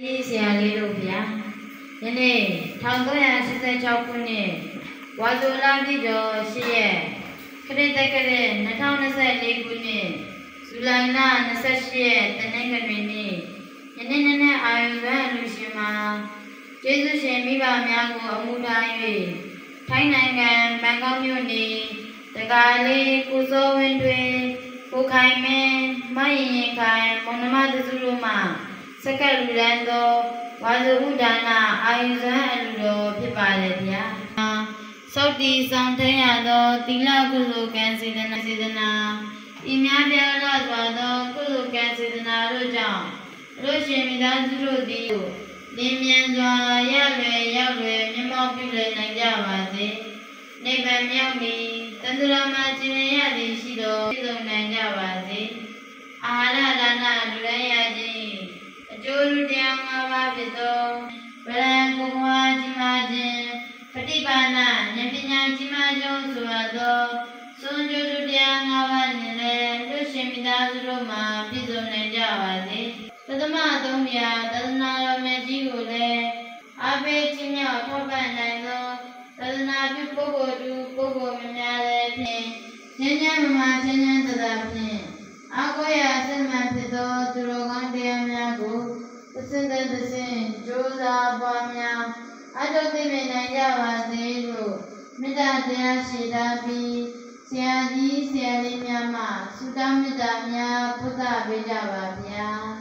ဆရာလေးတို့ဗျာယနေ့1386ခုနှစ်ဝါဆိုလပြည့်ကျော်8ရက်ခရစ်တက္ကရာ2024ခုနှစ်ဇူလိုင်လ28ရက်တနင်္ဂနွေနေ့ယနေ့နေ့အာယုံအလူရှင်မှာကျေးဇူးရှင်မိဘများကိုအမှုထား၍ထိုင်းနိုင်ငံဘန်ကောက်မြို့နေတကားလေးကိုစောဝင်းတွင်ကိုခိုင်မင်းမရင်ရင်ခိုင်မောင်နှမတစုတို့မှစက္ကလူရန်သောဝါစုဥဒါနာအာယုဇံအလူတော်ဖြစ်ပါလေဗျာစောက်တီဆောင်ထရသောသီလကုသိုလ်ကံစေတနာဤများပြားလာစွာသောကုသိုလ်ကံစေတနာတို့ကြောင့်တို့ရှင်မိသားစုတို့သည်လင်းမြန်စွာရလွယ်ရောက်လွယ်မျက်မှောက်ပြုလည်နိုင်ကြပါစေနိဗ္ဗာန်မြောက်မီတန္တရာမှာကျင်လည်ရသည်ရှိသောပြည့်စုံနိုင်ကြပါစေအာဟာရဒါနလူရန်ရခြင်းအကျိုးတရား၅ပါးဖြစ်သောဗရန်ကိုယ်ဝါကြီးမားခြင်းပฏิပါဏဉာဏ်ပညာကြီးမားခြင်းဆိုသောစွန့်ကြိုးတရား၅ပါးနှင့်လည်းတို့ရှင်မိသားစုတို့မှာပြည့်စုံနိုင်ကြပါစေသတ္တမသုံးပြသဒ္ဒနာတော်မြတ်ကြီးကိုလည်းအားပေးခြင်းမြောက်ထောက်ပံ့နိုင်သောသဒ္ဒနာပြုပုဂ္ဂိုလ်သူပုဂ္ဂိုလ်များလည်းဖြင့်ဉာဏ်ဉာဏ်မမဉာဏ်ဉာဏ်သဒ္ဒါဖြင့်အာကိုရအစမှန်ဖြစ်သောသူတော်ကောင်းတရားများကိုသစ္စာသစ္စာကြိုးစားပွားများအထောက်သိမြင်နိုင်ကြပါစေလို့မေတ္တာတရားရှိတာပြီးဆရာကြီးဆရာလေးများမှဆုတောင်းမေတ္တာများဘုရားပေးကြပါဗျာ